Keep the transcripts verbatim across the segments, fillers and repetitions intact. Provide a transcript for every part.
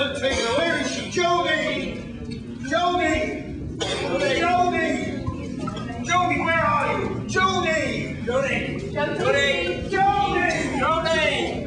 Constantine, where is she? Jody! Jody! Jody! Jody, where are you? Jody! Jody! Jody! Jody! Jody!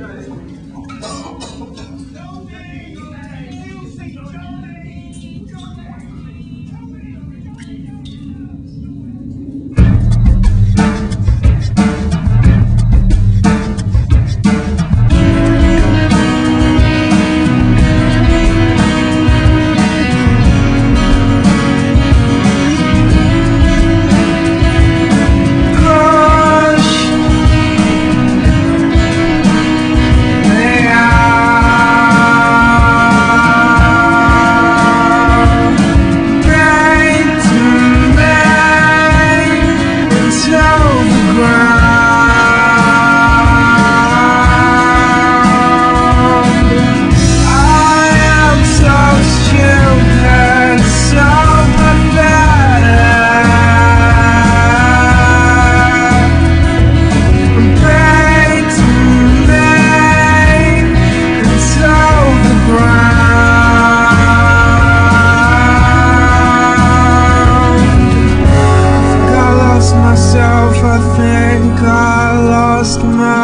I think I lost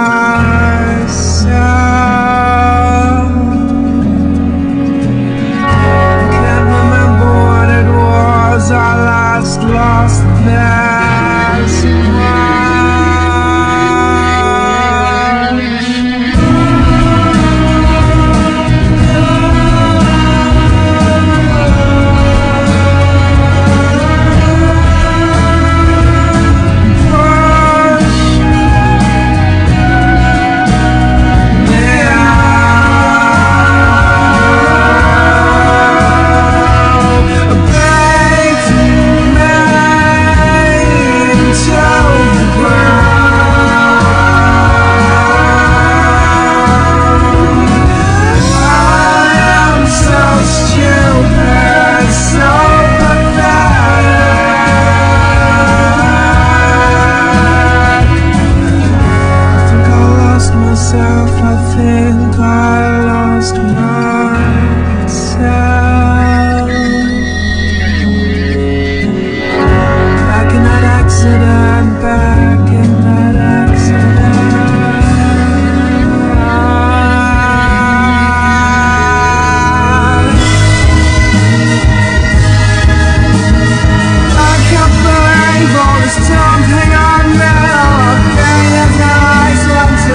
myself. Can't remember what it was I last lost this I think I lost myself. Back in that accident, back in that accident. I can't believe all this jumping on me. Opinions and lies left to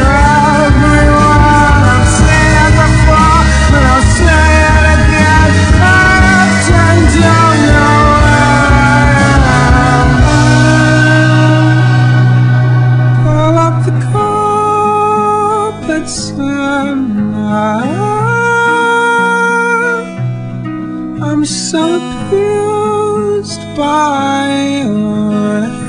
I'm so abused by your